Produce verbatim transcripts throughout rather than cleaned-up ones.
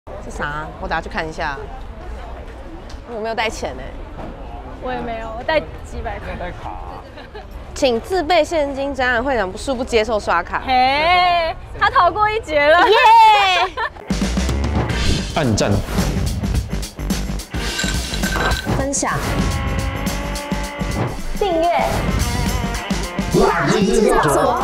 是啥？我等下去看一下。我没有带钱哎、欸， 我也没有，我带几百块。 带卡、啊。 请自备现金。展览会长恕不接受刷卡。 嘿，他逃过一劫了。 耶！ 按赞。 分享。订阅。 垃圾制造所。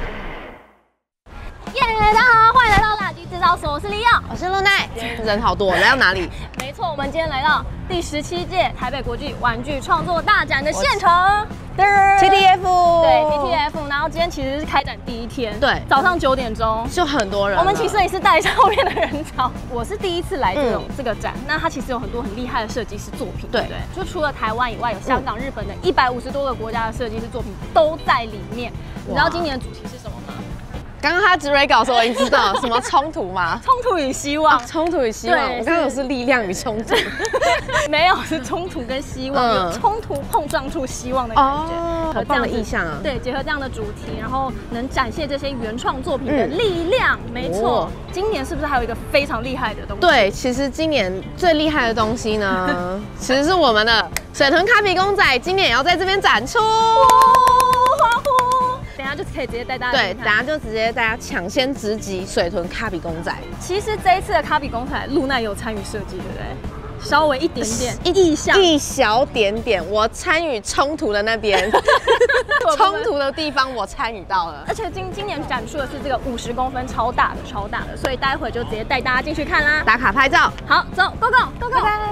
耶！大家好，欢迎来到垃圾制造所，我是李耀， 我是露奈。今天人好多，来到哪里？ 没错，我们今天来到第十七届台北国际玩具创作大展的现场。 T T F。 对 T T F， 然后今天其实是开展第一天， 对， 早上九点钟就很多人。 我们请摄影师带一下后面的人潮。我是第一次来这种、嗯、这个展，那它其实有很多很厉害的设计师作品，对不对？就除了台湾以外，有香港、嗯、日本的一百五十多个国家的设计师作品都在里面。你知道今年的主题是什么吗？ 刚刚他直蕊稿的时候，我已经知道什么冲突吗？ 冲突与希望， 冲突与希望。我刚刚有是力量与冲突， 没有，是冲突跟希望，嗯、有冲突碰撞出希望的感觉。 哦，好棒的意象啊！ 对，结合这样的主题，然后能展现这些原创作品的力量。嗯、没错、哦，今年是不是还有一个非常厉害的东西？ 对，其实今年最厉害的东西呢，其实是我们的水豚卡比公仔，今年也要在这边展出。 欢呼！等下就可以直接带大家对，等下就直接大家抢先直击水豚卡比公仔。 其实这一次的卡比公仔，露奈有参与设计，对不对？稍微一点点意象， 一小点点，我参与冲突的那边，冲突的地方我参与到了。 而且今今年展出的是这个五十公分超大的超大的，所以待会就直接带大家进去看啦， 打卡拍照。 好，走 ，Go Go Go Go， 拜拜。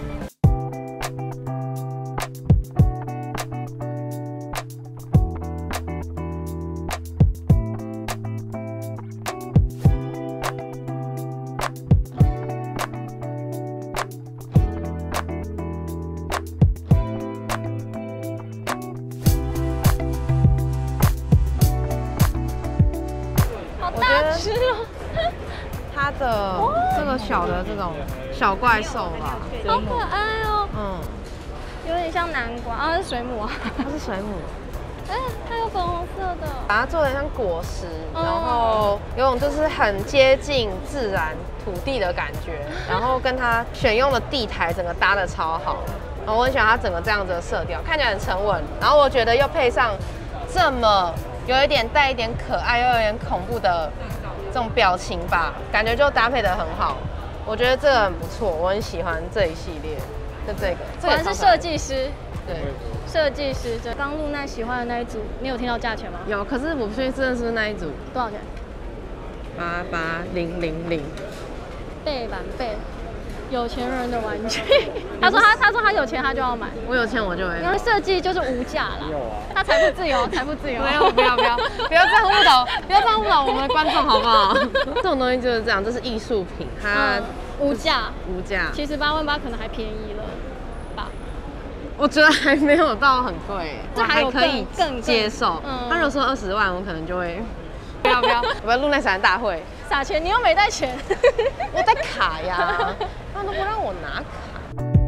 它的这个小的这种小怪兽吧， 好可爱哦。嗯，有点像南瓜啊，是水母啊， 它是水母。 哎，它有粉红色的， 把它做得像果实，然后有种就是很接近自然土地的感觉，然后跟它选用的地台整个搭得超好，然后我很喜欢它整个这样子的色调，看起来很沉稳，然后我觉得又配上这么有一点带一点可爱又有点恐怖的这种表情吧，感觉就搭配得很好。我觉得这个很不错，我很喜欢这一系列的这个。 果然是设计师， 对， 设计师。这刚露奈喜欢的那一组，你有听到价钱吗？ 有，可是我不确定真的是那一组。 多少钱？ 八八零零零。 背板背。有钱人的玩具，他说他他说他有钱他就要买， 我有钱我就会买， 因为设计就是无价啦。他财富自由，财富自由。 没有，不要不要不要这样误导，不要这样误导我们的观众好不好？这种东西就是这样，这是艺术品，它、嗯、 无价无价， 其实八万八可能还便宜了吧？ 我觉得还没有到很贵， 这还有可以更接受。嗯、他如果说二十万，我可能就会不要不要，我要露奈闪大会。 撒钱，你又没带钱， 我带卡呀，他们都不让我拿卡。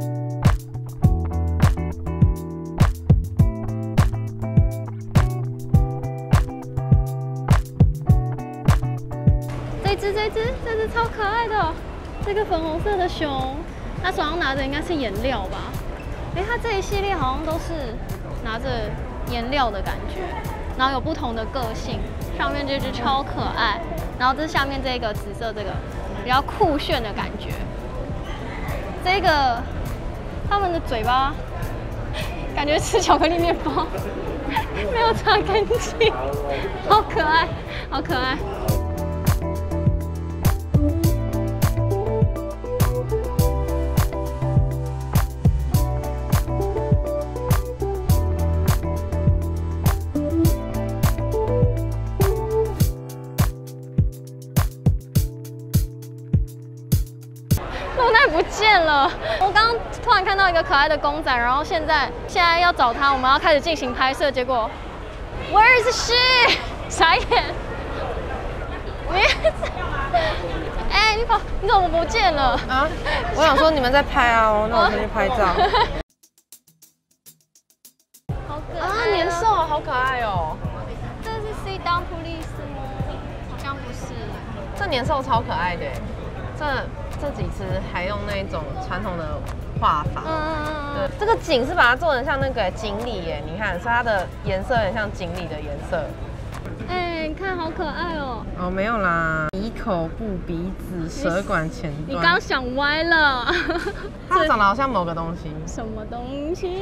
这只这只这只超可爱的，这个粉红色的熊，它手上拿着应该是颜料吧？哎，它这一系列好像都是拿着颜料的感觉，然后有不同的个性。上面这只超可爱，然后这下面这个紫色这个比较酷炫的感觉。这个他们的嘴巴感觉吃巧克力面包，没有擦干净，好可爱，好可爱。露奈不见了，我刚刚突然看到一个可爱的公仔，然后现在现在要找它，我们要开始进行拍摄，结果 Where is she？ 傻眼！你，哎、欸，你跑，你怎么不见了啊？ 我想说你们在拍啊，那我先去拍照。 好可爱、哦、 啊，年兽好可爱哦。 这是 Sit Down Police 吗？好像不是。 这年兽超可爱的，这。 这几只还用那种传统的画法。 嗯， 对，这个锦是把它做成像那个锦鲤耶，你看，所以它的颜色很像锦鲤的颜色。 哎，你看好可爱哦。 哦，没有啦，鼻口部、鼻子、舌管前端。 你刚刚想歪了。 它长得好像某个东西。 什么东西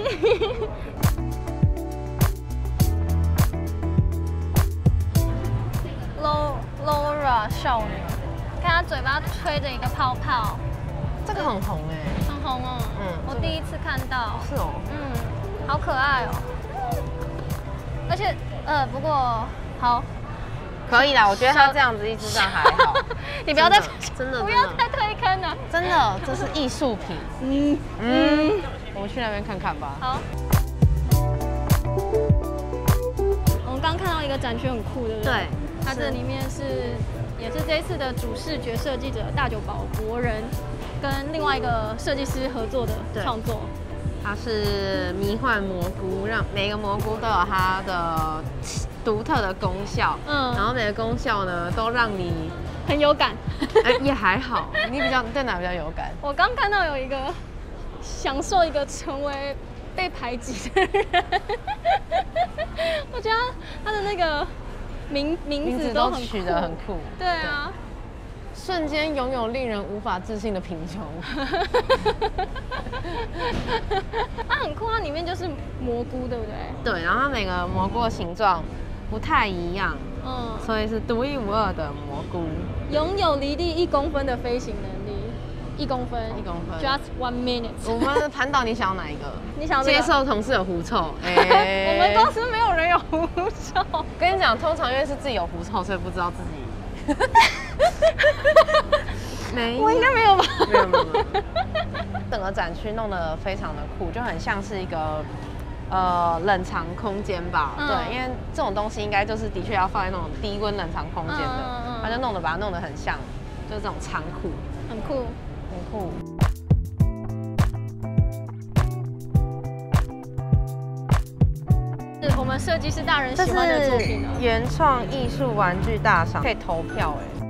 ？Laura 少女，看她嘴巴吹着一个泡泡， 这个很红哎， 很红哦。嗯，我第一次看到。 是哦。 嗯，好可爱哦。而且，呃，不过好。 可以啦，我觉得它这样子一只这样还好。 你不要再真的不要再推坑了。 真的，这是艺术品。嗯嗯，我们去那边看看吧。 好。我们刚看到一个展区很酷，对不对？ 对。 它这里面是也是这一次的主视觉设计者大久保博人跟另外一个设计师合作的创作。 它是迷幻蘑菇，让每个蘑菇都有它的独特的功效，嗯，然后每个功效呢都让你很有感， 哎、欸、也还好，你比较对哪比较有感？ 我刚看到有一个享受一个成为被排挤的人，我觉得他的那个名名字都取得很酷， 对啊。 瞬间拥有令人无法置信的贫穷。 它很酷，它里面就是蘑菇，对不对？ 对，然后它每个蘑菇的形状不太一样，嗯，所以是独一无二的蘑菇。 拥有离地一公分的飞行能力，一公分， 一公分 ，just one minute。 我们盘导，你想要哪一个？ 你想要、 这個、接受同事有狐臭？哎、欸， 我们公司没有人有狐臭。 跟你讲，通常因为是自己有狐臭，所以不知道自己。没， 我应该没有吧？ 没有没有没有。整个展区弄得非常的酷，就很像是一个呃冷藏空间吧。嗯、对，因为这种东西应该就是的确要放在那种低温冷藏空间的，嗯嗯嗯、他就弄得把它弄得很像，就是这种仓库， 很酷， 很酷。 我们设计师大人喜欢的作品呢？ 原创艺术玩具大赏可以投票哎。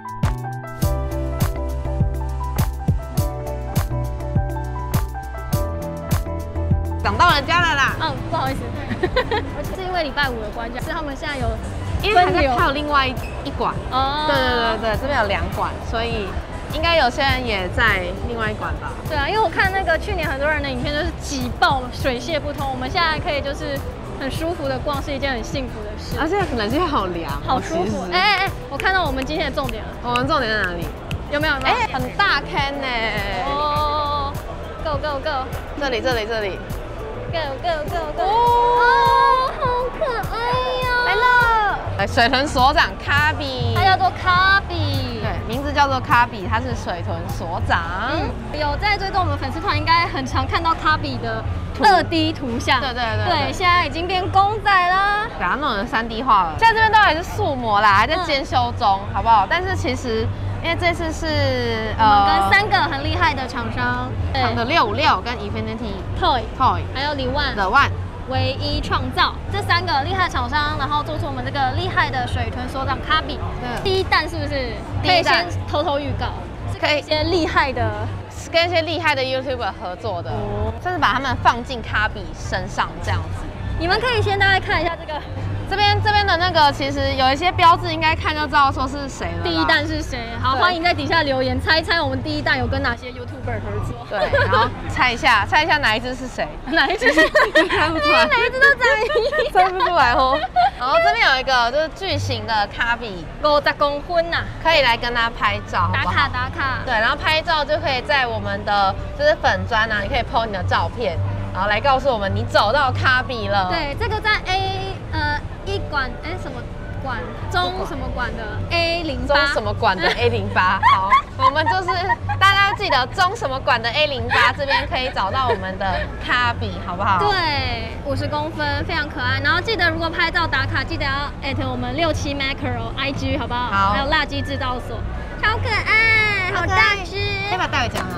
挡到人家了啦！ 嗯，不好意思，是因为礼拜五的关系，是他们现在有因为还有另外一馆哦。对对对对，这边有两馆，所以应该有些人也在另外一馆吧。 对啊，因为我看那个去年很多人的影片都是挤爆水泄不通，我们现在可以就是很舒服的逛，是一件很幸福的事。 而且冷气好凉， 好舒服。哎哎哎，我看到我们今天的重点了。 我们重点在哪里？ 有没有？哎、 欸，很大坑呢。 哦 ，Go Go Go！ 这里这里这里。 Go Go Go Go！ 哦，好可爱呀！来了， 哎，水豚所长卡比， 它叫做卡比， 对，名字叫做卡比，它是水豚所长。 嗯，有在追踪我们粉丝团，应该很常看到卡比的二 D 图像。对对对对，现在已经变公仔啦， 给它弄成三 D 化了。现在这边都还是塑模啦，还在监修中，嗯、好不好？但是其实。因为这次是呃，我们跟三个很厉害的厂商， 厂的六五六跟 Infinity Toy Toy， 还有李万 The One 唯一创造这三个厉害厂商，然后做出我们这个厉害的水豚所长卡比。第一弹是不是？可以先偷偷预告，是跟一些厉害的， 跟一些厉害的 YouTuber 合作的，哦、甚至把他们放进卡比身上这样子。 你们可以先大概看一下这个。 这边这边的那个其实有一些标志，应该看就知道说是谁了。 第一弹是谁？好，欢迎在底下留言猜一猜我们第一弹有跟哪些 YouTuber 合作。 对，然后猜一下，猜一下哪一只是谁？ 哪一只？ 猜不出来， 哪一只都猜一， 猜不出来哦。然后这边有一个就是巨型的卡比， 五十公分呐， 可以来跟他拍照， 打卡打卡。 对，然后拍照就可以在我们的就是粉专啊，你可以 po 你的照片，然后来告诉我们你走到卡比了。 对，这个在 A 呃。一馆哎什么馆中什么馆的 A 零八中什么馆的 A 零八好，我们就是大家记得中什么馆的 A 零八这边可以找到我们的卡比，好不好？ 对，五十公分，非常可爱。然后记得如果拍照打卡，记得要 at 我们六七 macro I G 好不好？好。还有辣鸡制造所，超可爱，好大只。 可以把带回家吗？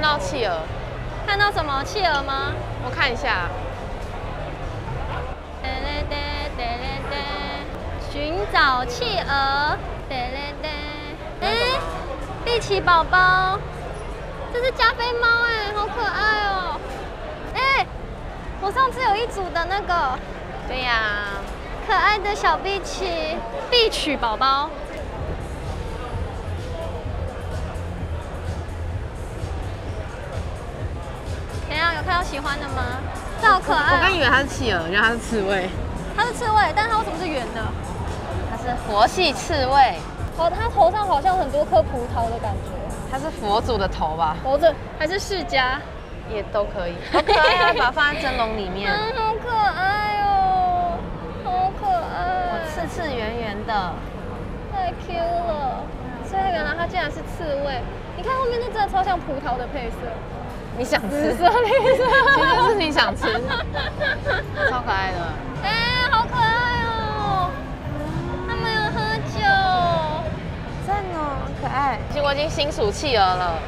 到企鹅， 看到什么企鹅吗？ 我看一下。 寻找企鹅。哎，碧琪宝宝，这是加菲猫哎，好可爱哦。哎，我上次有一组的那个， 对呀， 可爱的小碧琪，碧曲宝宝。怎样？有看到喜欢的吗？这好可爱。 我刚以为它是企鹅，原来它是刺猬。 它是刺猬，但是它为什么是圆的？ 它是佛系刺猬。 哦，它头上好像很多颗葡萄的感觉。 它是佛祖的头吧？ 佛祖还是释迦？ 也都可以。好可爱啊！把它放在蒸笼里面。 嗯，好可爱哦，好可爱。 我刺刺圆圆的， 太 Q 了。所以原来它竟然是刺猬。你看后面那真的超像葡萄的配色。 你想吃？ 紫色、绿色， 其实是你想吃。超可爱的。 哎、欸，好可爱哦！他们有喝酒， 赞哦，可爱。其实我已经新属企鹅了。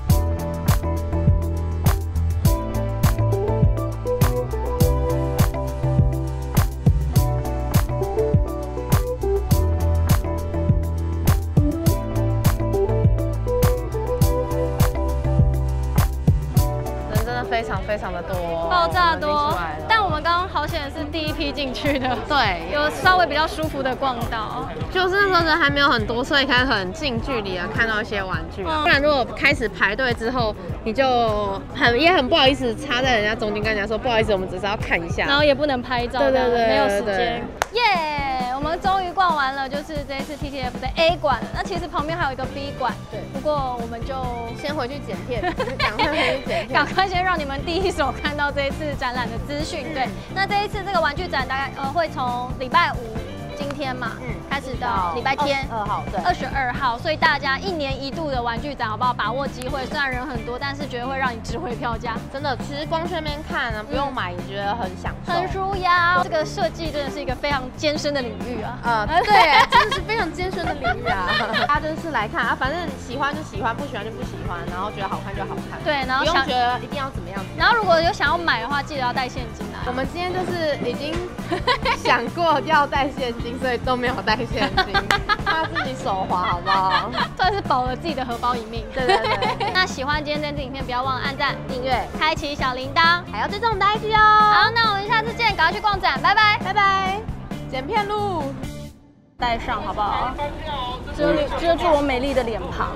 非常非常的多， 爆炸多。但我们刚刚好险是第一批进去的， 对， 有稍微比较舒服的逛到。 就是那时候人还没有很多，所以可以很近距离的看到一些玩具。不然如果开始排队之后，你就很也很不好意思插在人家中间，跟人家说不好意思，我们只是要看一下， 然后也不能拍照， 对对对， 没有时间。耶，我们终于逛完了，就是这一次 T T F 的 A 馆。那其实旁边还有一个 B 馆，对。不过我们就先回去剪片，赶快回去剪片， 赶快先让你们第一手看到这一次展览的资讯。对，那这一次这个玩具展大概呃会从礼拜五今天嘛，嗯，开始到礼拜天二号，对， 二十二号，所以大家一年一度的玩具展，好不好？把握机会，虽然人很多，但是绝对会让你值回票价。 真的，其实光去那边看呢，不用买，你觉得很享受， 很舒压。这个设计真的是一个非常艰深的领域啊！ 啊、呃，对，真的是非常艰深的领域啊！大家就是来看啊，反正喜欢就喜欢，不喜欢就不喜欢，然后觉得好看就好看。 对，然后不用觉得一定要怎么样。 然后如果有想要买的话，记得要带现金啊。 我们今天就是已经想过要带现金，所以都没有带现金，怕自己手滑，好不好？ 算是保了自己的荷包一命。 对对对。 那喜欢今天这支影片，不要忘了按赞、 订阅、 开启小铃铛， 还要追踪我们的 I G 哦。 好，那我们下次见，赶快去逛展，拜拜， 拜拜。剪片路， 戴上好不好？遮遮住我美丽的脸庞。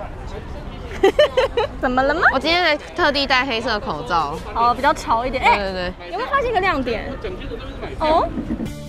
怎么了吗？ 我今天还特地戴黑色口罩， 哦，比较潮一点。哎， 对对对， 有没有发现一个亮点？哦。